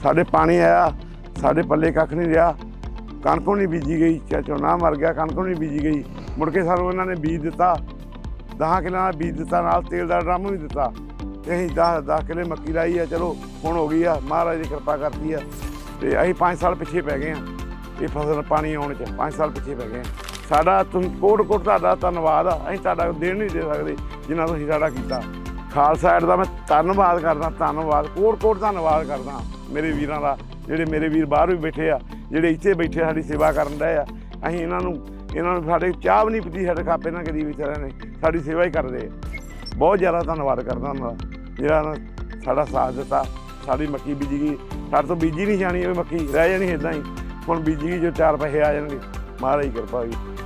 साढ़े पानी आया, साढ़े पल्ले कख नहीं रहा। कणकों नहीं बीजी गई, झोना मर गया, कणकों नहीं बीजी गई। मुड़ के सानूं इन्हां ने बीज दिता, 10 किलो का बीज दिता, नाल तेल का ड्रम भी दिता। ते असीं 10 किले मक्की लाई है। चलो हुण हो गई आ, महाराज की कृपा करती है। तो असीं 5 साल पिछे पै गए हैं ये फसल पानी आने च, 5 साल पिछे पै गए। साडा कोट कोट तुहाडा धन्नवाद आ। असीं तुहाडा देण नहीं दे सकदे जिन्ना तुसीं साडा कीता। खालसा एड दा मैं धन्नवाद करदा, धन्नवाद कोट कोट धन्नवाद करदा मेरे वीरां दा, जिहड़े मेरे वीर बाहर भी बैठे आ, जिहड़े इत्थे बैठे साडी सेवा करन डए आ। असीं इन्हां नूं साडे चाह भी नहीं पीती, साडे खापे ना करी विचारिਆਂ ने साडी सेवा ही करदे। बहुत ज़्यादा धन्नवाद करदा उन्हां दा जिहड़ा साडा साथ दिता। साडी मक्की बीजी गई, साडे तो बीजी नहीं जानी, मक्की रह जानी इदां ही। हुण बीजी गई, जो 4 पैसे आ जाणगे, महाराज की किरपा होई।